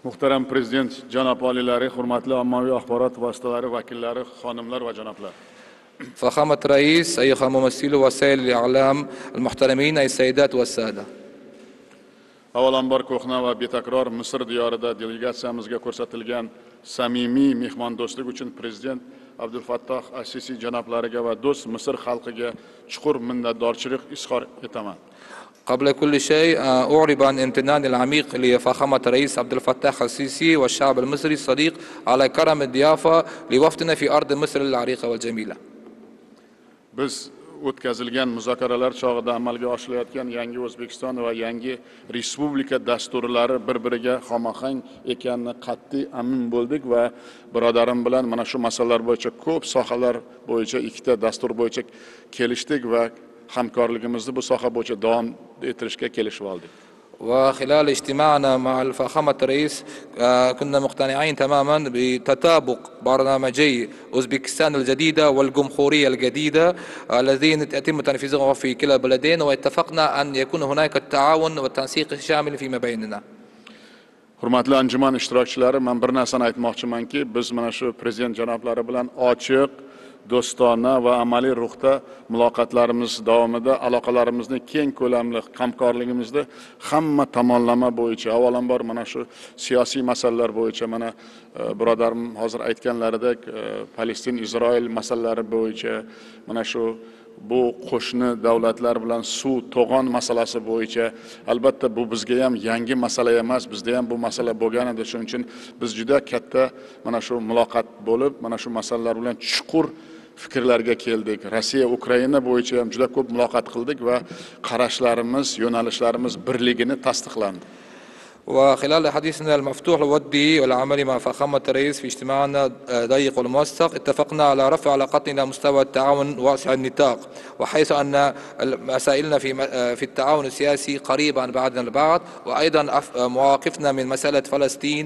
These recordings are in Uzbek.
Muhtaram Prezident janoblari, hurmatli ommaviy axborot vositalari vakillari, xonimlar va janoblar. فخامة الرئيس، أيها ممثلو وسائل الإعلام المحترمين، أي السيدات والسادة. Avvalambor ko'hna va betakror Misr diyorida delegatsiyamizga ko'rsatilgan samimiy mehmondo'stlik uchun Prezident Abdulfattoh As-Sisi janoblariga va do'st Misr xalqiga chuqur minnatdorchilik izhor etaman. قبل كل شيء أعرب عن امتناني العميق لفخامة الرئيس عبد الفتاح السيسي والشعب المصري الصديق على كرم الضيافة لوفدنا في أرض مصر العريقة والجميلة. Biz o'tkazilgan muzokaralar chog'ida amalga oshirilayotgan yangi O'zbekiston va yangi respublika dasturlari bir-biriga xomahang ekanini qat'iy amin bo'ldik va birodarim bilan mana shu masalalar bo'yicha ko'p sohalar bo'yicha ikkita dastur bo'yicha kelishdik va hamkorligimizni bu soha bo'yicha davom ettirishga kelishib oldik. وخلال اجتماعنا مع فخامة الرئيس كنا مقتنعين تماما بتطابق برنامجي أوزبكستان الجديدة والجمهورية الجديدة الذين يتم تنفيذهم في كلا البلدين، واتفقنا أن يكون هناك التعاون والتنسيق الشامل فيما بيننا. Hurmatli anjuman ishtirokchilari, men bir narsani aytmoqchimanki, biz mana shu prezident janoblari bilan ochiq, do'stona va amaliy ruhda muloqotlarimiz davomida aloqalarimizni keng ko'lamli hamkorligimizni hamma tomonlama bo'yicha, avvalambor mana shu siyosiy masalalar bo'yicha, mana birodarim hozir aytganlaridek Palestin Isroil masalalari bo'yicha, mana shu bu qo'shni davlatlar bilan suv to'g'on masalasi bo'yicha, albatta bu bizga ham yangi masala emas, bizda ham bu masala bo'lgan edi. Shuning uchun biz juda katta mana shu muloqot bo'lib, mana shu masalalar bilan chuqur fikrlarga keldik. Rossiya Ukraina bo'yicha ham juda ko'p muloqot qildik va qarashlarimiz, yo'nalishlarimiz birligini tasdiqlandi. وخلال حديثنا المفتوح الودي والعملي مع فخامة الرئيس في اجتماعنا ضيق والموثق، اتفقنا على رفع علاقتنا إلى مستوى التعاون واسع النطاق، وحيث أن مسائلنا في التعاون السياسي قريبة عن بعضنا البعض، وأيضا مواقفنا من مسألة فلسطين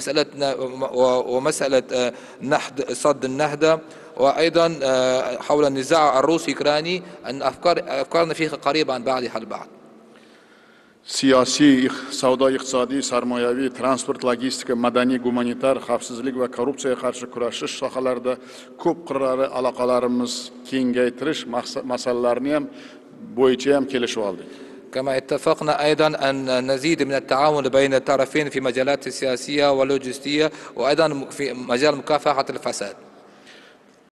ومسألة صد النهضة، وأيضا حول النزاع الروسي الأوكراني، أن أفكارنا فيه قريبة عن بعضها البعض. Siyosiy, savdo, iqtisodiy, sarmoyaviy, transport, logistika, madaniy, gumanitar, xavfsizlik va korrupsiyaga qarshi kurashish sohalarida ko'p qirrali aloqalarimiz kengaytirish masalalarini ham bo'yicha ham kelishib oldik. كما اتفقنا أيضا أن نزيد من التعاون بين الطرفين في مجالات السياسية واللوجستية، وأيضا في مجال مكافحة الفساد.